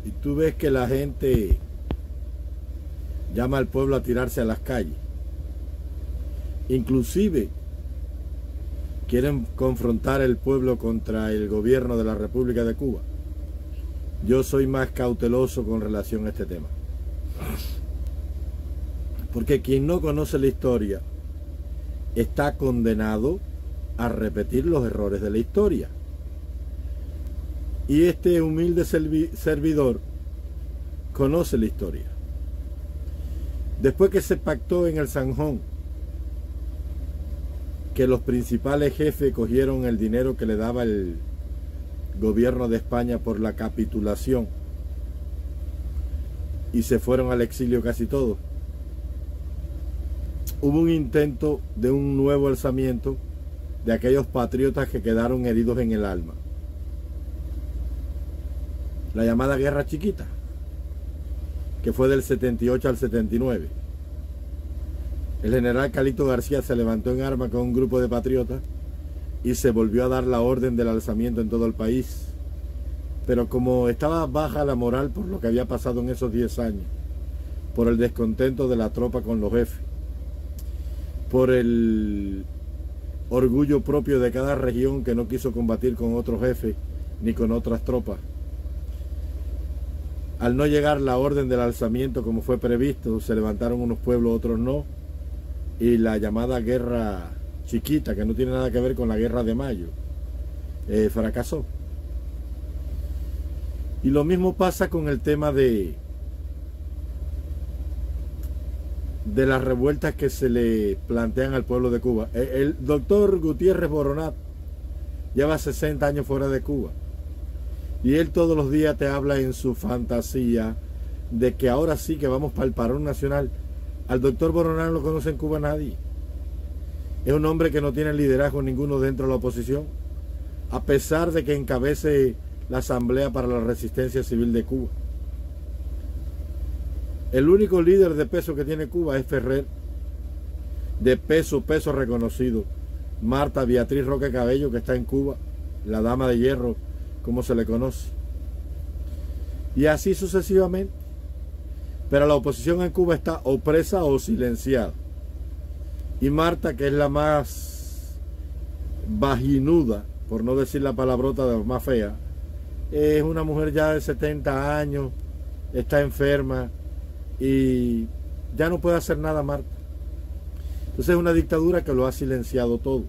y tú ves que la gente llama al pueblo a tirarse a las calles, inclusive quieren confrontar el pueblo contra el gobierno de la República de Cuba, yo soy más cauteloso con relación a este tema. Porque quien no conoce la historia está condenado a repetir los errores de la historia. Y este humilde servidor conoce la historia. Después que se pactó en el Zanjón que los principales jefes cogieron el dinero que le daba el gobierno de España por la capitulación y se fueron al exilio casi todos, hubo un intento de un nuevo alzamiento de aquellos patriotas que quedaron heridos en el alma. La llamada Guerra Chiquita, que fue del 78 al 79. El general Calixto García se levantó en armas con un grupo de patriotas y se volvió a dar la orden del alzamiento en todo el país. Pero como estaba baja la moral por lo que había pasado en esos 10 años, por el descontento de la tropa con los jefes, por el orgullo propio de cada región que no quiso combatir con otros jefes ni con otras tropas, al no llegar la orden del alzamiento como fue previsto, se levantaron unos pueblos, otros no, y la llamada Guerra Chiquita, que no tiene nada que ver con la Guerra de Mayo, fracasó. Y lo mismo pasa con el tema de las revueltas que se le plantean al pueblo de Cuba. El doctor Gutiérrez Boronat lleva 60 años fuera de Cuba. Y él todos los días te habla en su fantasía de que ahora sí que vamos para el parón nacional. Al doctor Boronat no lo conoce en Cuba nadie. Es un hombre que no tiene liderazgo ninguno dentro de la oposición, a pesar de que encabece la Asamblea para la Resistencia Civil de Cuba. El único líder de peso que tiene Cuba es Ferrer, de peso reconocido. Marta Beatriz Roque Cabello, que está en Cuba, la dama de hierro, como se le conoce. Y así sucesivamente. Pero la oposición en Cuba está opresa o silenciada. Y Marta, que es la más vaginuda, por no decir la palabrota más fea, es una mujer ya de 70 años, está enferma y ya no puede hacer nada Marta. Entonces es una dictadura que lo ha silenciado todo.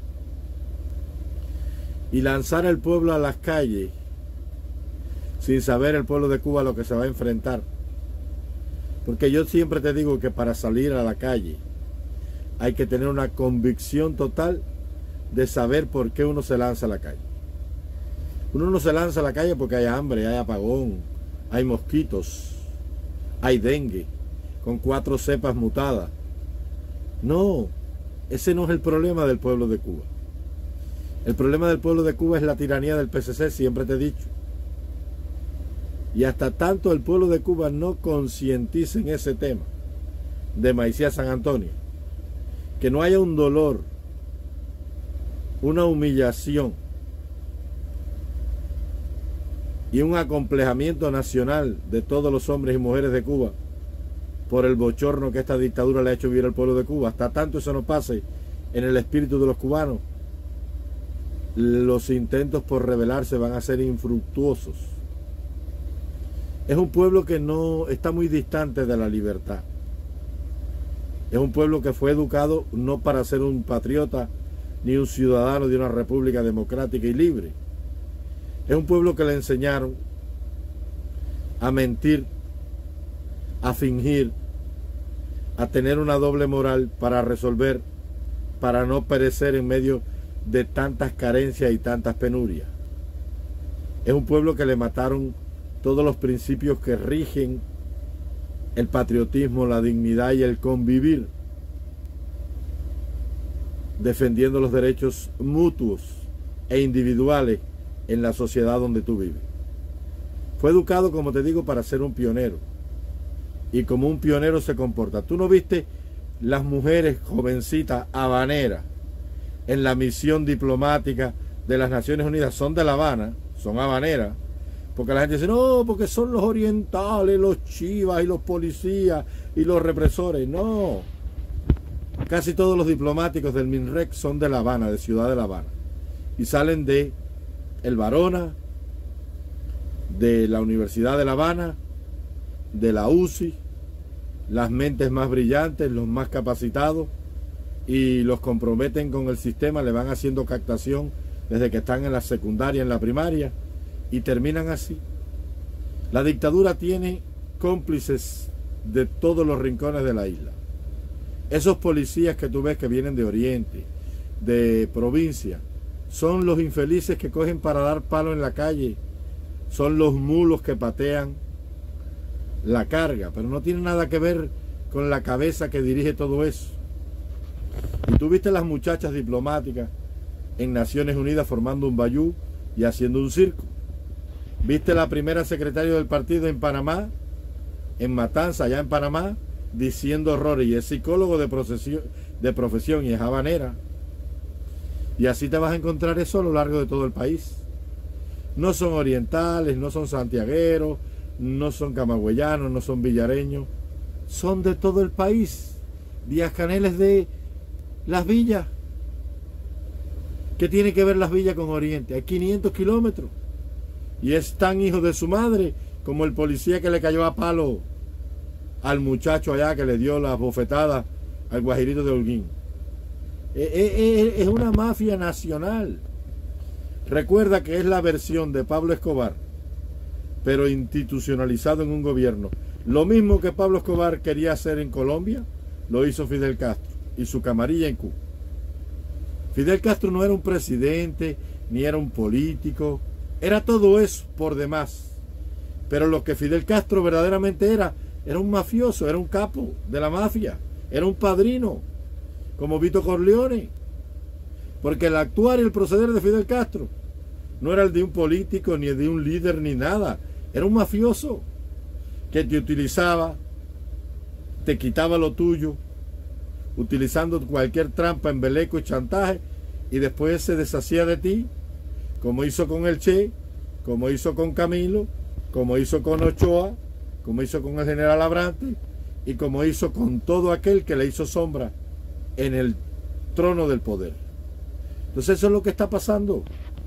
Y lanzar al pueblo a las calles sin saber el pueblo de Cuba lo que se va a enfrentar. Porque yo siempre te digo que para salir a la calle hay que tener una convicción total de saber por qué uno se lanza a la calle. Uno no se lanza a la calle porque hay hambre, hay apagón, hay mosquitos, hay dengue, con 4 cepas mutadas. No, ese no es el problema del pueblo de Cuba. El problema del pueblo de Cuba es la tiranía del PCC, siempre te he dicho. Y hasta tanto el pueblo de Cuba no concientice en ese tema de Maicía San Antonio, que no haya un dolor, una humillación y un acomplejamiento nacional de todos los hombres y mujeres de Cuba por el bochorno que esta dictadura le ha hecho vivir al pueblo de Cuba, hasta tanto eso no pase en el espíritu de los cubanos, los intentos por rebelarse van a ser infructuosos. Es un pueblo que no está muy distante de la libertad. Es un pueblo que fue educado no para ser un patriota ni un ciudadano de una república democrática y libre. Es un pueblo que le enseñaron a mentir, a fingir, a tener una doble moral para resolver, para no perecer en medio de tantas carencias y tantas penurias. Es un pueblo que le mataron todos los principios que rigen el patriotismo, la dignidad y el convivir, defendiendo los derechos mutuos e individuales en la sociedad donde tú vives. Fue educado, como te digo, para ser un pionero, y como un pionero se comporta. ¿Tú no viste las mujeres jovencitas habaneras en la misión diplomática de las Naciones Unidas? Son de La Habana, son habaneras, Porque la gente dice, no, porque son los orientales, los chivas y los policías y los represores. No. Casi todos los diplomáticos del MINREC son de La Habana, de Ciudad de La Habana. Y salen de el Barona, de la Universidad de La Habana, de la UCI, las mentes más brillantes, los más capacitados, y los comprometen con el sistema, le van haciendo captación desde que están en la secundaria, en la primaria, y terminan así. La dictadura tiene cómplices de todos los rincones de la isla. Esos policías que tú ves que vienen de Oriente, de provincia, son los infelices que cogen para dar palo en la calle, son los mulos que patean la carga, pero no tiene nada que ver con la cabeza que dirige todo eso. Y tú viste las muchachas diplomáticas en Naciones Unidas formando un bayú y haciendo un circo. Viste la primera secretaria del partido en Panamá, en Matanza, allá en Panamá, diciendo horrores, y es psicólogo de profesión y es habanera. Y así te vas a encontrar eso a lo largo de todo el país. No son orientales, no son santiagueros, no son camagüeyanos, no son villareños, son de todo el país. Díaz-Canel es de Las Villas. ¿Qué tiene que ver Las Villas con Oriente? Hay 500 kilómetros. Y es tan hijo de su madre como el policía que le cayó a palo al muchacho allá que le dio las bofetadas al Guajirito de Holguín. Es una mafia nacional. Recuerda que es la versión de Pablo Escobar, pero institucionalizado en un gobierno. Lo mismo que Pablo Escobar quería hacer en Colombia, lo hizo Fidel Castro y su camarilla en Cuba. Fidel Castro no era un presidente, ni era un político, era todo eso por demás. Pero lo que Fidel Castro verdaderamente era un mafioso, era un capo de la mafia, era un padrino, como Vito Corleone. Porque el actuar y el proceder de Fidel Castro no era el de un político, ni el de un líder, ni nada. Era un mafioso que te utilizaba, te quitaba lo tuyo, utilizando cualquier trampa, embeleco y chantaje, y después se deshacía de ti, como hizo con el Che, como hizo con Camilo, como hizo con Ochoa, como hizo con el general Abrante, y como hizo con todo aquel que le hizo sombra en el trono del poder. Entonces eso es lo que está pasando.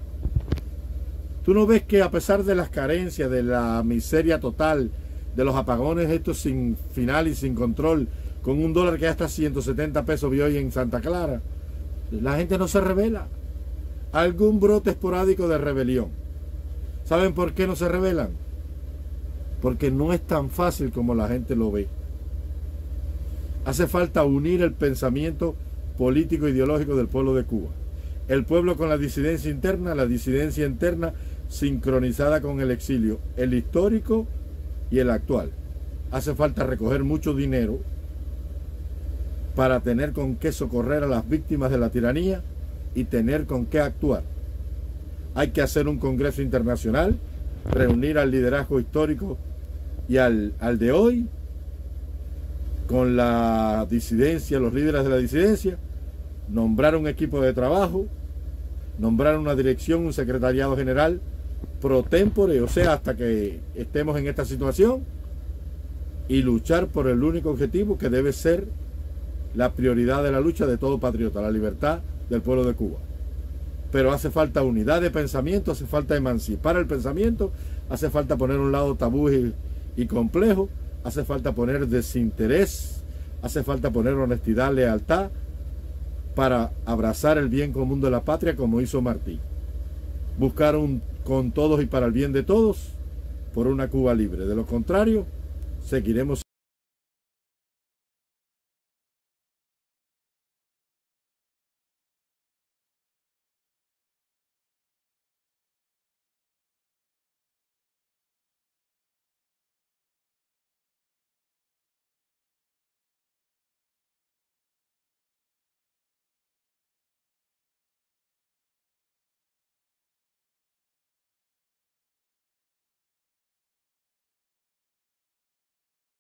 Tú no ves que a pesar de las carencias, de la miseria total, de los apagones estos sin final y sin control, con un dólar que hasta 170 pesos vi hoy en Santa Clara, la gente no se rebela. Algún brote esporádico de rebelión. ¿Saben por qué no se rebelan? Porque no es tan fácil como la gente lo ve. Hace falta unir el pensamiento político e ideológico del pueblo de Cuba. El pueblo con la disidencia interna sincronizada con el exilio, el histórico y el actual. Hace falta recoger mucho dinero para tener con qué socorrer a las víctimas de la tiranía y tener con qué actuar. Hay que hacer un congreso internacional, reunir al liderazgo histórico y al de hoy, con la disidencia, los líderes de la disidencia, nombrar un equipo de trabajo, nombrar una dirección, un secretariado general pro tempore, o sea, hasta que estemos en esta situación, y luchar por el único objetivo que debe ser la prioridad de la lucha de todo patriota, la libertad del pueblo de Cuba. Pero hace falta unidad de pensamiento, hace falta emancipar el pensamiento, hace falta poner a un lado tabúes y complejos, hace falta poner desinterés, hace falta poner honestidad, lealtad, para abrazar el bien común de la patria como hizo Martí. Buscar con todos y para el bien de todos por una Cuba libre. De lo contrario, seguiremos